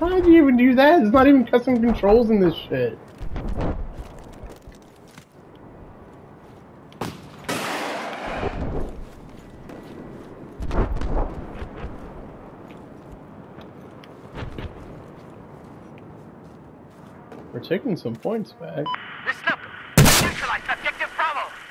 How'd you even do that? There's not even custom controls in this shit. We're taking some points back. This look. Neutralize objective Bravo.